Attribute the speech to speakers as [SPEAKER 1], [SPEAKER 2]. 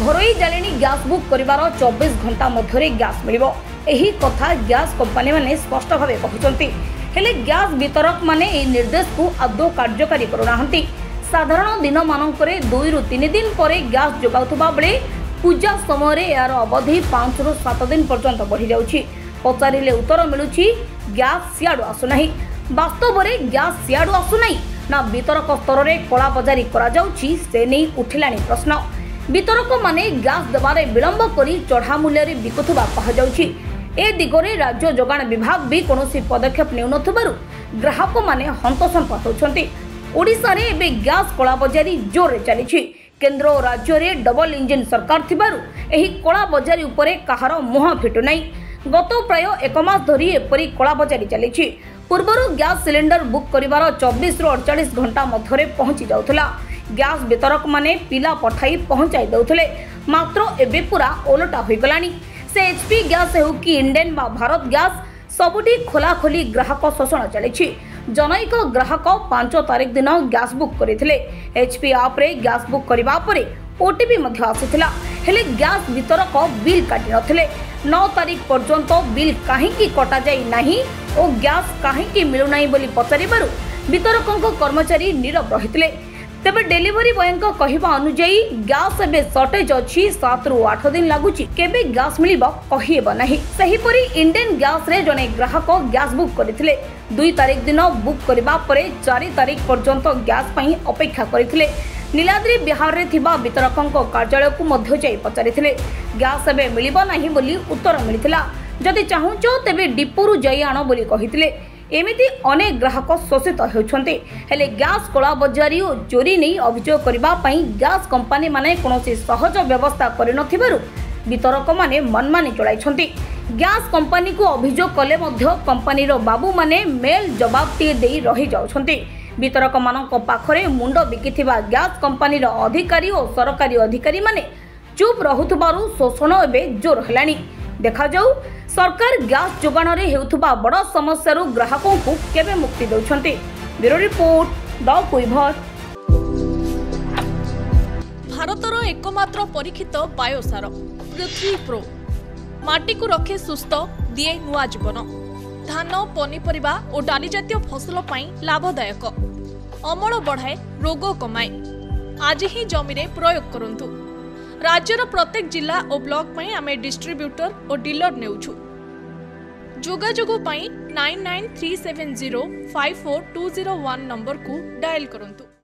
[SPEAKER 1] घरोई जालेनी gas book करिवार 24 घंटा मध्य gas मिलिबो एही कथा गैस कंपनी माने स्पष्ट भावे कहउचंती। हेले गैस वितरक माने ए निर्देश को आदौ कार्यकारी करूनाहंती। साधारण दिन मानकरे 2 रु 3 दिन पर गैस जोगाउथबा बेले पूजा समय यार अवधि 5 रु 7 दिन पर्यंत बढ़ी जाउछि। पचारिले उत्तर मिलुछि गैस सियाडु आसुनाही। वास्तव में गैस सियाडु आसुनाही ना वितरक स्तर में कला बजारी करा जाउछि से नै उठिलानी प्रश्न। वितरक माने गैस देवारे विलंब करी चढ़ा मूल्य रे बिकुथबा कहा जाउछि। ए दिगरे राज्य जोगाण विभाग भी कोनोसी पदक्षेप नेउनथबारु ग्राहक माने हंतसंत होउछंती। ओडिसा रे एबे गैस कला बजारी जोर रे चलिछि। केंद्र और राज्य रे डबल इंजिन सरकार थिबारु एही कला बजारी उपरे कहार मुह फिटु नै। गत प्राय 1 मास धरी एपरी कला बजारी चलिछि। पूर्वरु गैस सिलेंडर बुक करिवार 24 रु 48 घंटा मध्यरे पहुंची जाउथला। गैस वितरक माने पिला पठाई पहुंचाई दउथले, मात्र एबे पूरा ओलटा होई गलानी। से एचपी गैस हेउ कि इंडेन बा भारत गैस सबुठी खोला खोली ग्राहक शोषण चलिछि। जनैक ग्राहक 5 तारिख दिन गैस बुक करथिले। एचपी ऐप रे गैस बुक करिवा परे ओटीपी मध्ये आसिथिला, हेले गैस वितरक बिल काटि नथिले। 9 तारिख पर्यंत बिल काहेकि कटा जाई नाही ओ गैस काहेकि मिलु नाही बोली पचारिबारु वितरकक कर्मचारी नीरव रहिथिले। तेबे डेलीवरी बॉयंक कहिबा अनुसार गैस एबे शॉर्टेज अछि, 7 रु 8 दिन लागुछि, केबे गैस मिलिबो कहिबा नाही। सही परी इंडियन गैस रे जने ग्राहक गैस बुक करथिले। 2 तारिख दिन बुक करिबा परे 4 तारिख पर्यंत गैस पई अपेक्षा करथिले। नीलाद्री बिहार रे थिबा वितरकंक कार्यालय को मध्य जाई पचारिथिले। गैस एबे मिलिबो नाही बोली उत्तर मिलिथिला। जदि चाहुचो तेबे डिपोरु जाई आनो बोली कहिथिले। एमिति अनेक ग्राहक शोषित होउछन्ते। हेले गैस कला बजारी और चोरी नहीं अभियोग करबा पई गैस कंपनी माने कोनोसी सहज व्यवस्था करि नथिबारु वितरक माने मनमानी चलाइछन्ते। गैस कंपनी को अभियोग कले मध्य कंपनी रो बाबू माने मेल जवाब टी देई रहि जाउछन्ते। वितरक मानक पाखरे मुंड बिकिथिबा गैस कंपनी रो अधिकारी और सरकारी अधिकारी माने चुप रहुथबारु शोषण एबे जोर हलानी। देखा जाऊ सरकार गैस जोगाण रे हेउथबा बड़ समस्या रो ग्राहकों को केबे मुक्ति दउछन्ते। ब्यूरो रिपोर्ट द कुइभर।
[SPEAKER 2] भारतर एकमात्र परीक्षित बायोसार पृथ्वी प्रो माटी को रखे सुस्थ दिए नुआ जीवन। धान पनीपरिबा और डाली जातीय फसल पाई लाभदायक, अमल बढ़ाए, रोग कमाए। आज ही जमी रे प्रयोग करंतु। राज्यर प्रत्येक जिला और ब्लॉक में आमे डिस्ट्रीब्यूटर और डीलर नेउछु। जोगाजोग पाई 9937054201 नंबर को डायल करंतु।